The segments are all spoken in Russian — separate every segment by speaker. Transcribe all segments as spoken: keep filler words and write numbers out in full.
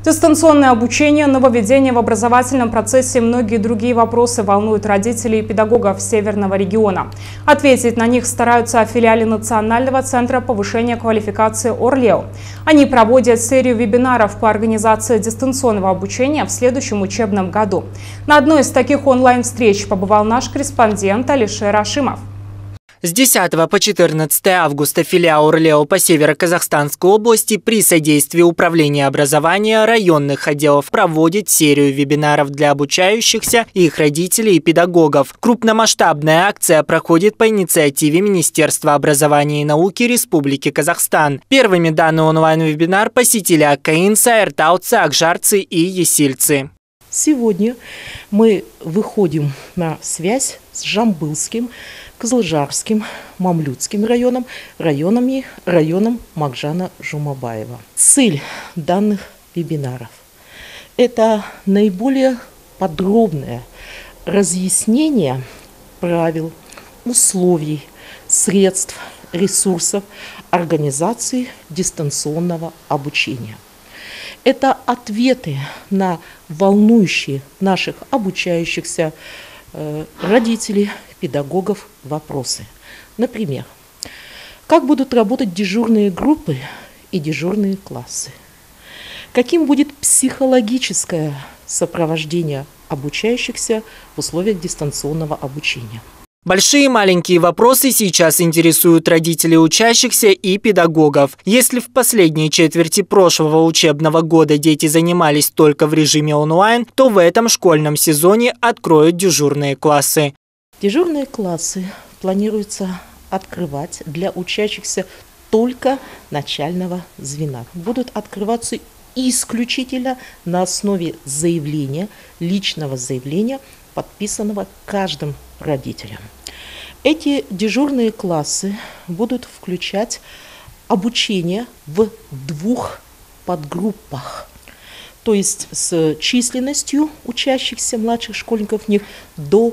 Speaker 1: Дистанционное обучение, нововведения в образовательном процессе и многие другие вопросы волнуют родителей и педагогов Северного региона. Ответить на них стараются в филиале Национального центра повышения квалификации «Орлео». Они проводят серию вебинаров по организации дистанционного обучения в следующем учебном году. На одной из таких онлайн-встреч побывал наш корреспондент Алишер Ашимов.
Speaker 2: С десятого по четырнадцатое августа филиал «Орлео» по Северо-Казахстанской области при содействии Управления образования районных отделов проводит серию вебинаров для обучающихся, их родителей и педагогов. Крупномасштабная акция проходит по инициативе Министерства образования и науки Республики Казахстан. Первыми данный онлайн-вебинар посетили аккаинцы, аэртауцы, акжарцы и есильцы.
Speaker 3: Сегодня мы выходим на связь с Жамбылским, Кызылжарским, Мамлютским районом, районами, районом Макжана Жумабаева. Цель данных вебинаров – это наиболее подробное разъяснение правил, условий, средств, ресурсов организации дистанционного обучения. Это ответы на волнующие наших обучающихся э, родителей, педагогов вопросы. Например, как будут работать дежурные группы и дежурные классы? Каким будет психологическое сопровождение обучающихся в условиях дистанционного обучения?
Speaker 2: Большие и маленькие вопросы сейчас интересуют родителей учащихся и педагогов. Если в последней четверти прошлого учебного года дети занимались только в режиме онлайн, то в этом школьном сезоне откроют дежурные классы.
Speaker 3: Дежурные классы планируется открывать для учащихся только начального звена. Будут открываться исключительно на основе заявления, личного заявления, подписанного каждым родителем. Эти дежурные классы будут включать обучение в двух подгруппах, то есть с численностью учащихся младших школьников них до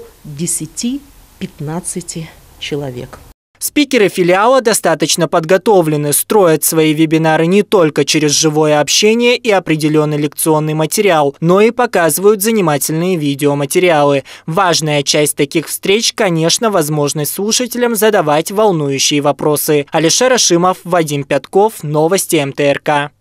Speaker 3: десяти-пятнадцати человек.
Speaker 2: Спикеры филиала достаточно подготовлены, строят свои вебинары не только через живое общение и определенный лекционный материал, но и показывают занимательные видеоматериалы. Важная часть таких встреч, конечно, возможность слушателям задавать волнующие вопросы. Алишер Ашимов, Вадим Пятков, новости эм тэ эр ка.